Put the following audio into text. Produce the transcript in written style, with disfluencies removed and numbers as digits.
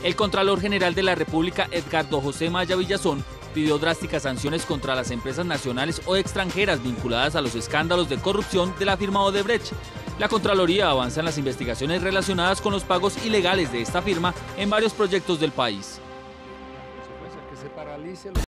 El Contralor General de la República, Edgardo José Maya Villazón, pidió drásticas sanciones contra las empresas nacionales o extranjeras vinculadas a los escándalos de corrupción de la firma Odebrecht. La Contraloría avanza en las investigaciones relacionadas con los pagos ilegales de esta firma en varios proyectos del país.